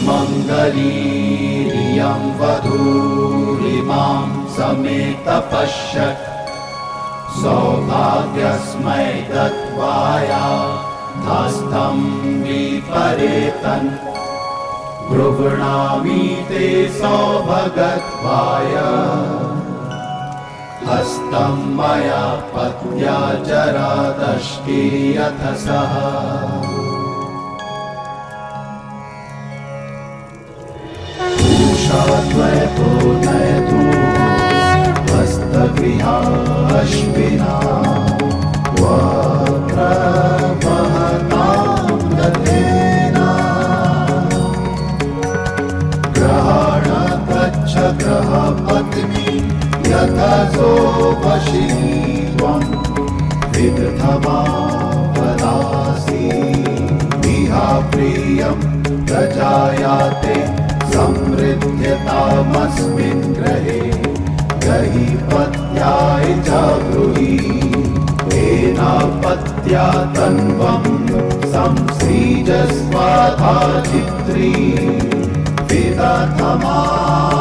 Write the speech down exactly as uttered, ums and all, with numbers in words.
सुमङ्गली रियं वधूरिमां समेत पश्यत् सौभाग्यस्मै दत्वाया हस्तं विपरेतन् गृह्णामि ते सौभगत्वाय हस्तं मया पत्या जरादष्टे यथ सः पूषाद्वयतो हस्तगृहाश्विना वक्त्रवहतां गतेन ग्रहाण गच्छ ग्रहपत्नी यथसो वशिनी त्वं विदधमा वदासि विहा प्रियं प्रजायाते समृद्ध्यतामस्मिन् ग्रहे गहि पत्याय च ब्रूहि तेनापत्या तन्वं संसृजस्वाधा चित्री विदधमा